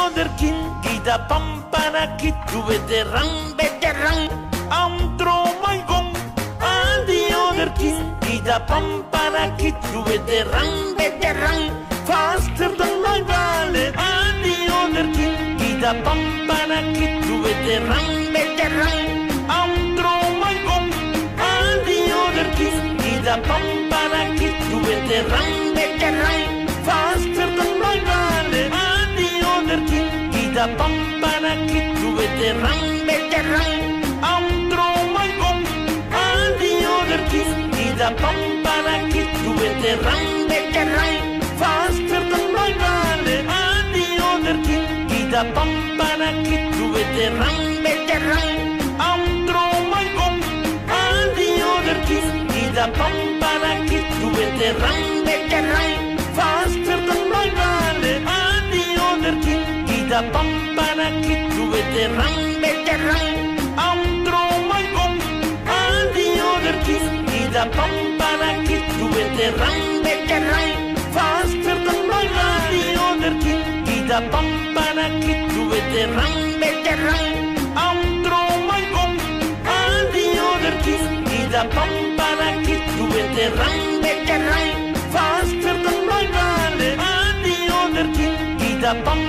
other king, gida pampana kitu veteran. I'm throw my gong. And the other king, gida pampana kitu veteran. Faster than my ballet. And the other king, gida pampana kitu veteran. I'm throw my gong. And the other king, gida pampana kitu veteran. Faster than my ballet. And the other king, gida pampana kitu veteran. I'm throw my gong. And the other king, gida pampana kitu veteran. Faster than my ballet. And the other king, gida pampana kitu veteran. I'm throw my gong. And the other king, gida pampana kitu veteran. Faster than my ballet. And the other king, gida pampana kitu veteran. I'm throw my gong. And the other king, gida pampana kitu veteran. Faster than my ballet. The other king, gida pampana kitu veteran. I'm throw my gong. And the other king, gida pampana kitu veteran. Faster than my ballet. And the other king, gida pampana